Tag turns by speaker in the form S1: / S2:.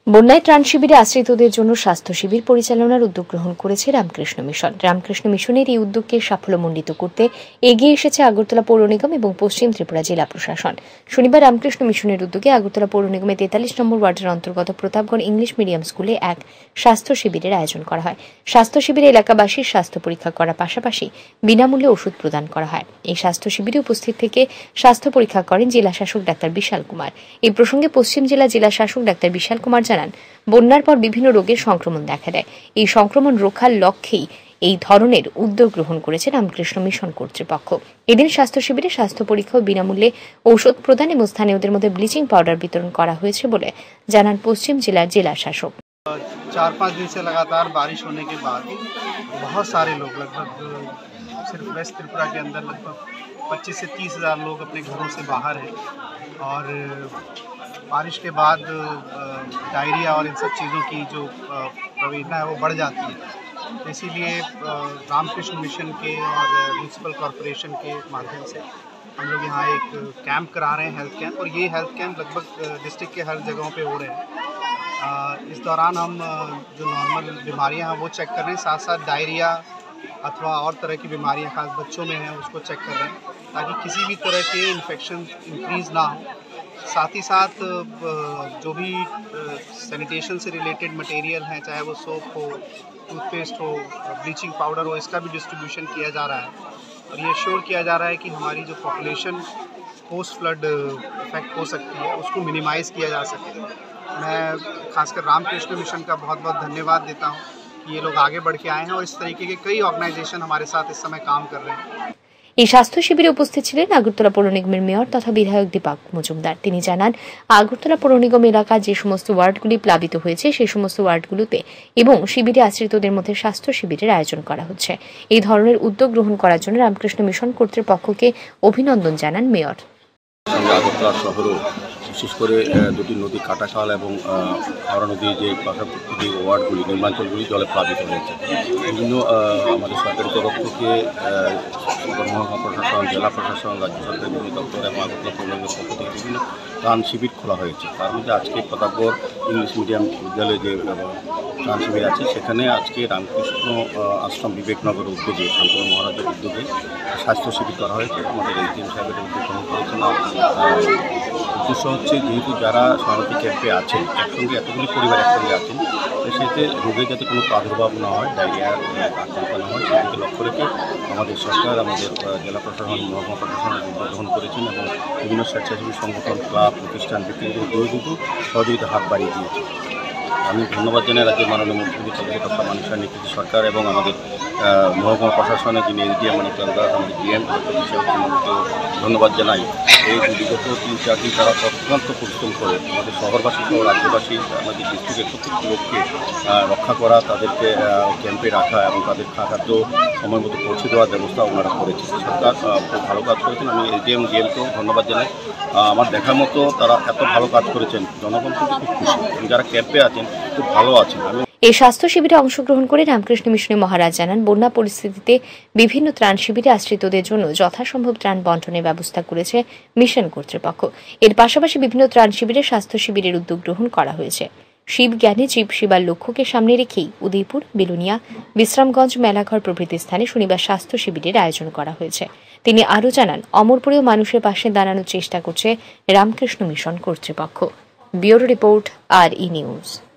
S1: বন্যায় ত্রাণ শিবিরে আশ্রিতদের জন্য স্বাস্থ্য শিবির পরিচালনার উদ্যোগ গ্রহণ করেছে রামকৃষ্ণ মিশন। রামকৃষ্ণ মিশনের এই উদ্যোগকে সাফল্যমণ্ডিত করতে এগিয়ে এসেছে আগরতলা পৌর নিগম এবং পশ্চিম ত্রিপুরা জেলা প্রশাসন। শনিবার রামকৃষ্ণ মিশনের উদ্যোগে আগরতলা পৌর নিগমের 43 নম্বর ওয়ার্ডের অন্তর্গত প্রতাপগড় ইংলিশ মিডিয়াম স্কুলে এক স্বাস্থ্য শিবিরের আয়োজন করা হয়। স্বাস্থ্য শিবিরে এলাকাবাসীর স্বাস্থ্য পরীক্ষা করার পাশাপাশি বিনামূল্যে ওষুধ প্রদান করা হয়। এই স্বাস্থ্য শিবিরে উপস্থিত থেকে স্বাস্থ্য পরীক্ষা করেন জেলা শাসক ডাক্তার বিশাল কুমার। এই প্রসঙ্গে পশ্চিম জেলা শাসক ডাক্তার বিশাল কুমার জানান, বন্যার পর বিভিন্ন রোগের সংক্রমণ দেখা দেয়। এই সংক্রমণ রোখার লক্ষ্যেই এই ধরনের উদ্যোগ গ্রহণ করেছে রামকৃষ্ণ মিশন কর্তৃপক্ষ। এদিন স্বাস্থ্য শিবিরে স্বাস্থ্য পরীক্ষা ও বিনামূল্যে ঔষধ প্রদান এবং স্থানীয়দের মধ্যে ব্লিচিং পাউডার বিতরণ করা হয়েছে বলে জানান পশ্চিম জেলার জেলা শাসক।
S2: 4-5 दिन से लगातार बारिश होने के बाद बहुत सारे लोग, लगभग सिर्फ वेस्ट त्रिपुरा के अंदर लगभग 25 से 30 हज़ार लोग अपने घरों से बाहर हैं और बारिश के बाद डायरिया और इन सब चीज़ों की जो प्रवेदना है वो बढ़ जाती है। तो इसीलिए रामकृष्ण मिशन के और म्यूनसिपल कॉरपोरेशन के माध्यम से हम लोग यहाँ एक कैंप करा रहे हैं, हेल्थ कैंप, और ये हेल्थ कैंप लगभग डिस्ट्रिक्ट के हर जगहों पे हो रहे हैं। इस दौरान हम जो नॉर्मल बीमारियां हैं वो चेक कर रहे हैं, साथ साथ डायरिया अथवा और तरह की बीमारियां खास बच्चों में हैं उसको चेक कर रहे हैं ताकि किसी भी तरह के इन्फेक्शन इंक्रीज़ ना हो। साथ ही साथ जो भी सैनिटेशन से रिलेटेड मटेरियल हैं, चाहे वो सोप हो, टूथपेस्ट हो, ब्लीचिंग पाउडर हो, इसका भी डिस्ट्रीब्यूशन किया जा रहा है और ये श्योर किया जा रहा है कि हमारी जो पॉपुलेशन पोस्ट फ्लड इफेक्ट हो सकती है उसको मिनिमाइज़ किया जा सके। मैं खासकर रामकृष्ण मिशन का बहुत बहुत धन्यवाद देता हूँ कि ये लोग आगे बढ़ के आए हैं और इस तरीके के कई ऑर्गेनाइजेशन हमारे साथ इस समय काम कर रहे हैं।
S1: এই স্বাস্থ্য শিবিরে উপস্থিত ছিলেন আগরতলা পৌর নিগমের মেয়র তথা বিধায়ক দীপক মজুমদার। তিনি জানান, আগরতলা পৌর নিগম এলাকার যে সমস্ত ওয়ার্ডগুলি প্লাবিত হয়েছে সেই সমস্ত ওয়ার্ডগুলোতে এবং শিবিরে আশ্রিতদের মধ্যে স্বাস্থ্য শিবিরের আয়োজন করা হচ্ছে। এই ধরনের উদ্যোগ গ্রহণ করার জন্য রামকৃষ্ণ মিশন কর্তৃপক্ষকে অভিনন্দন জানান মেয়র।
S3: আগরতলা শহরও বিশেষ করে দুটি নদী কাটাখাল এবং হাওড়া নদীর যে পার্শ্ববর্তী ওয়ার্ডগুলি নির্মাঞ্চলগুলি জলে প্লাবিত হয়েছে। বিভিন্ন আমাদের সরকারি তরফ থেকে মহকুমা প্রশাসন, জেলা প্রশাসন, রাজ্য সরকারের বিভিন্ন দপ্তর এবং আগরতলা পৌর নিগমের পক্ষ থেকে বিভিন্ন ত্রাণ শিবির খোলা হয়েছে। তার মধ্যে আজকে প্রতাপগড় ইংলিশ মিডিয়াম বিদ্যালয়ে যে ত্রাণ শিবির আছে সেখানে আজকে রামকৃষ্ণ আশ্রম বিবেকনগর উদ্যোগে, শান্তনু মহারাজের উদ্যোগে স্বাস্থ্য শিবির করা হয়েছে। আমাদের এসডিএম সাহেবের উদ্যোগ গ্রহণ করেছেন। উদ্দেশ্য হচ্ছে, যেহেতু যারা শরণার্থী ক্যাম্পে আছেন, একসঙ্গে এতগুলি পরিবার একসঙ্গে আছেন, সেতে রোগের যাতে কোনো প্রাদুর্ভাব না হয়, ডায়রিয়ার আশঙ্কা না হয়, সেদিকে লক্ষ্য রেখে আমাদের সরকার, আমাদের জেলা প্রশাসন, মহকুমা প্রশাসনের উদ্যোগ গ্রহণ করেছেন এবং বিভিন্ন স্বেচ্ছাসেবী সংগঠন, ক্লাব, প্রতিষ্ঠান, ব্যক্তিগত উদ্যোগে কিন্তু সহযোগিতা হাত বাড়িয়ে দিয়েছে। আমি ধন্যবাদ জানাই রাজ্যের মাননীয় মুখ্যমন্ত্রী ডক্টর মানিক সাহা নেতৃত্বে সরকার এবং আমাদের মহকুমা প্রশাসনের যিনি এসডিএম মানিকলাল দাস, আমাদের ডিএম ধন্যবাদ জানাই। এই বিগত 3-4 দিন তারা অত্যন্ত পরিশ্রম করে আমাদের শহরবাসী সহ রাজ্যবাসী, আমাদের ডিস্ট্রিক্টের প্রত্যেকটি লোককে রক্ষা করা, তাদেরকে ক্যাম্পে রাখা এবং তাদের খাদ্য সময় মতো পৌঁছে দেওয়ার ব্যবস্থা ওনারা করেছে। সরকার খুব ভালো কাজ করেছেন। আমি এসডিএম ডিএমকেও ধন্যবাদ জানাই। আমার দেখার মতো তারা এত ভালো কাজ করেছেন, জনগণ কিন্তু খুব খুশি এবং যারা ক্যাম্পে আছেন খুব ভালো আছেন।
S1: এই স্বাস্থ্য শিবিরে অংশগ্রহণ করে রামকৃষ্ণ মিশনের মহারাজ জানান, বন্যা পরিস্থিতিতে বিভিন্ন ত্রাণ শিবিরে আশ্রিতদের জন্য যথাসম্ভব ত্রাণ বন্টনের ব্যবস্থা করেছে মিশন কর্তৃপক্ষ। এর পাশাপাশি বিভিন্ন ত্রাণ শিবিরে স্বাস্থ্য শিবিরের উদ্যোগ গ্রহণ করা হয়েছে। শিব জ্ঞানে জীব সেবার লক্ষ্যকে সামনে রেখেই উদয়পুর, বেলুনিয়া, বিশ্রামগঞ্জ, মেলাঘর প্রভৃতি স্থানে শনিবার স্বাস্থ্য শিবিরের আয়োজন করা হয়েছে। তিনি আরও জানান, অমরপুরেও মানুষের পাশে দাঁড়ানোর চেষ্টা করছে রামকৃষ্ণ মিশন কর্তৃপক্ষ। Bureau report, RE news.